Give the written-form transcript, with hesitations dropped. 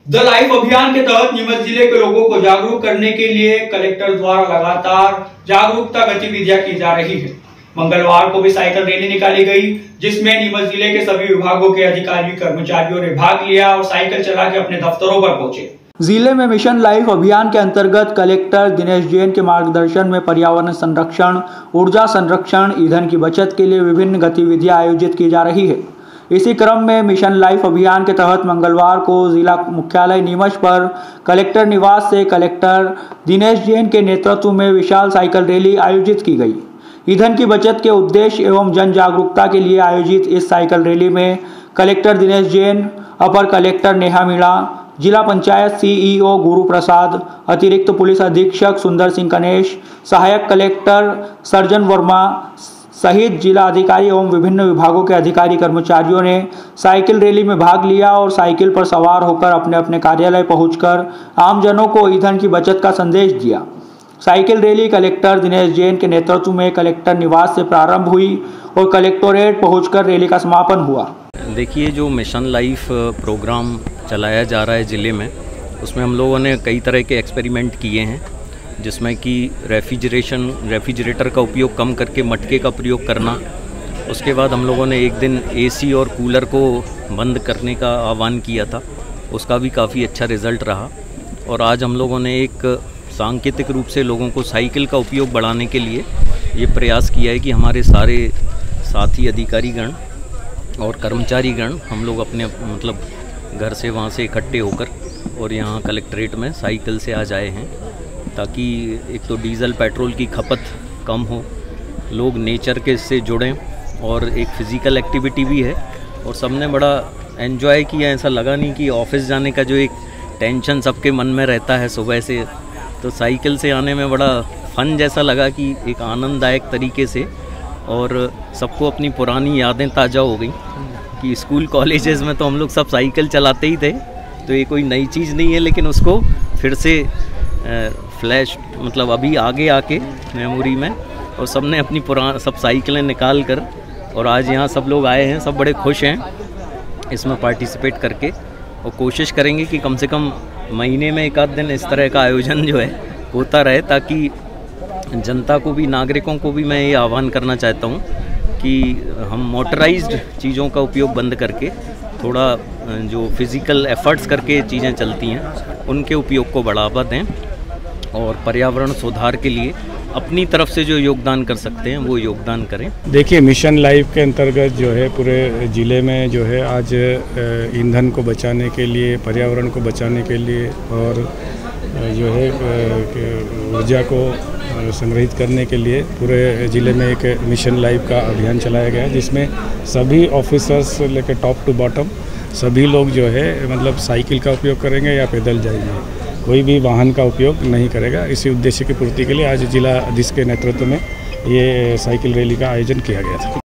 The life अभियान के तहत नीमच जिले के लोगों को जागरूक करने के लिए कलेक्टर द्वारा लगातार जागरूकता गतिविधियां की जा रही है। मंगलवार को भी साइकिल रैली निकाली गई, जिसमें नीमच जिले के सभी विभागों के अधिकारी कर्मचारियों ने भाग लिया और साइकिल चला के अपने दफ्तरों पर पहुंचे। जिले में मिशन लाइफ अभियान के अंतर्गत कलेक्टर दिनेश जैन के मार्गदर्शन में पर्यावरण संरक्षण, ऊर्जा संरक्षण, ईंधन की बचत के लिए विभिन्न गतिविधियां आयोजित की जा रही है। इसी क्रम में मिशन लाइफ अभियान के तहत मंगलवार को जिला मुख्यालय नीमच पर कलेक्टर निवास से कलेक्टर दिनेश जैन के नेतृत्व में विशाल साइकिल रैली आयोजित की गई। ईंधन की बचत के उद्देश्य एवं जन जागरूकता के लिए आयोजित इस साइकिल रैली में कलेक्टर दिनेश जैन, अपर कलेक्टर नेहा मीणा, जिला पंचायत सीईओ गुरु प्रसाद, अतिरिक्त पुलिस अधीक्षक सुंदर सिंह कनेश, सहायक कलेक्टर सर्जन वर्मा सहित जिला अधिकारी एवं विभिन्न विभागों के अधिकारी कर्मचारियों ने साइकिल रैली में भाग लिया और साइकिल पर सवार होकर अपने अपने कार्यालय पहुंचकर आमजनों को ईंधन की बचत का संदेश दिया। Cycle rally collector Dinesh Jain के नेतृत्व में कलेक्टर निवास से प्रारंभ हुई और कलेक्टोरेट पहुंचकर रैली का समापन हुआ। देखिए, जो मिशन लाइफ प्रोग्राम चलाया जा रहा है ज़िले में, उसमें हम लोगों ने कई तरह के एक्सपेरिमेंट किए हैं, जिसमें कि रेफ्रिजरेटर का उपयोग कम करके मटके का प्रयोग करना। उसके बाद हम लोगों ने एक दिन एसी और कूलर को बंद करने का आह्वान किया था, उसका भी काफ़ी अच्छा रिज़ल्ट रहा। और आज हम लोगों ने एक सांकेतिक रूप से लोगों को साइकिल का उपयोग बढ़ाने के लिए ये प्रयास किया है कि हमारे सारे साथी अधिकारीगण और कर्मचारीगण हम लोग अपने मतलब घर से वहाँ से इकट्ठे होकर और यहाँ कलेक्ट्रेट में साइकिल से आ जाए हैं, ताकि एक तो डीजल पेट्रोल की खपत कम हो, लोग नेचर के से जुड़ें और एक फ़िज़िकल एक्टिविटी भी है। और सबने बड़ा एंजॉय किया, ऐसा लगा नहीं कि ऑफिस जाने का जो एक टेंशन सबके मन में रहता है सुबह से, तो साइकिल से आने में बड़ा फन जैसा लगा कि एक आनंददायक तरीके से। और सबको अपनी पुरानी यादें ताज़ा हो गई कि स्कूल कॉलेजेस में तो हम लोग सब साइकिल चलाते ही थे, तो ये कोई नई चीज़ नहीं है, लेकिन उसको फिर से फ्लैश मतलब अभी आगे आके मेमोरी में, और सब ने अपनी सब साइकिलें निकाल कर और आज यहाँ सब लोग आए हैं, सब बड़े खुश हैं इसमें पार्टिसिपेट करके। और कोशिश करेंगे कि कम से कम महीने में एक आध दिन इस तरह का आयोजन जो है होता रहे, ताकि जनता को भी, नागरिकों को भी मैं ये आह्वान करना चाहता हूँ कि हम मोटराइज्ड चीज़ों का उपयोग बंद करके थोड़ा जो फिज़िकल एफर्ट्स करके चीज़ें चलती हैं उनके उपयोग को बढ़ावा दें और पर्यावरण सुधार के लिए अपनी तरफ से जो योगदान कर सकते हैं वो योगदान करें। देखिए, मिशन लाइफ के अंतर्गत जो है पूरे ज़िले में जो है आज ईंधन को बचाने के लिए, पर्यावरण को बचाने के लिए और जो है ऊर्जा को संग्रहित करने के लिए पूरे ज़िले में एक मिशन लाइफ का अभियान चलाया गया है, जिसमें सभी ऑफिसर्स लेकर टॉप टू बॉटम सभी लोग जो है मतलब साइकिल का उपयोग करेंगे या पैदल जाएंगे, कोई भी वाहन का उपयोग नहीं करेगा। इसी उद्देश्य की पूर्ति के लिए आज जिला अधीक्षक के नेतृत्व में ये साइकिल रैली का आयोजन किया गया था।